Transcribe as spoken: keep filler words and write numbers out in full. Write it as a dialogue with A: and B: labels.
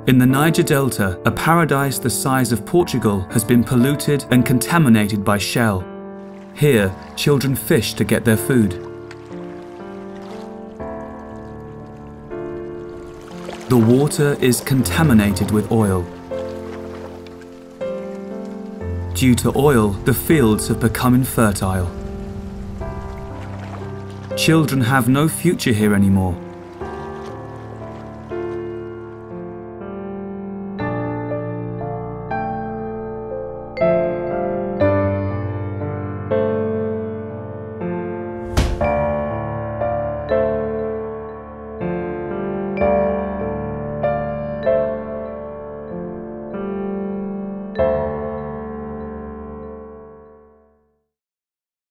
A: In the Niger Delta, a paradise the size of Portugal has been polluted and contaminated by Shell. Here, children fish to get their food. The water is contaminated with oil. Due to oil, the fields have become infertile. Children have no future here anymore.